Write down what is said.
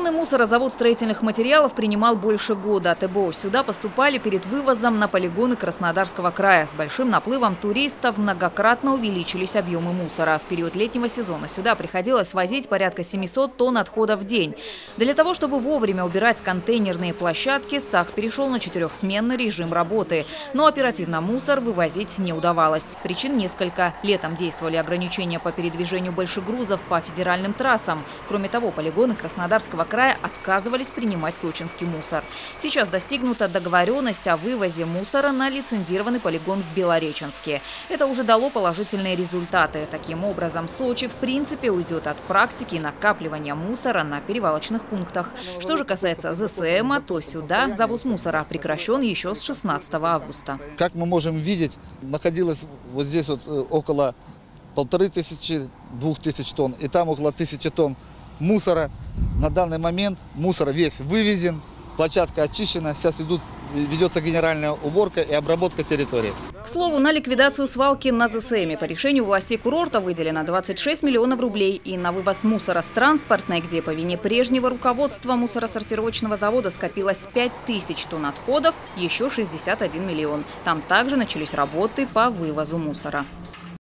Тонны мусора завод строительных материалов принимал больше года. ТБО сюда поступали перед вывозом на полигоны Краснодарского края. С большим наплывом туристов многократно увеличились объемы мусора. В период летнего сезона сюда приходилось возить порядка 700 тонн отходов в день. Для того, чтобы вовремя убирать контейнерные площадки, САХ перешел на 4-сменный режим работы. Но оперативно мусор вывозить не удавалось. Причин несколько. Летом действовали ограничения по передвижению больших грузов по федеральным трассам. Кроме того, полигоны Краснодарского края отказывались принимать сочинский мусор. Сейчас достигнута договоренность о вывозе мусора на лицензированный полигон в Белореченске. Это уже дало положительные результаты. Таким образом, Сочи в принципе уйдет от практики накапливания мусора на перевалочных пунктах. Что же касается ЗСМ, то сюда завоз мусора прекращен еще с 16 августа. Как мы можем видеть, находилось вот здесь вот около 1500–2000 тонн, и там около 1000 тонн мусора. На данный момент мусор весь вывезен, площадка очищена, сейчас ведется генеральная уборка и обработка территории. К слову, на ликвидацию свалки на ЗСМ по решению властей курорта выделено 26 миллионов рублей. И на вывоз мусора с транспортной, где по вине прежнего руководства мусоросортировочного завода скопилось 5000 тонн отходов, еще 61 миллион. Там также начались работы по вывозу мусора.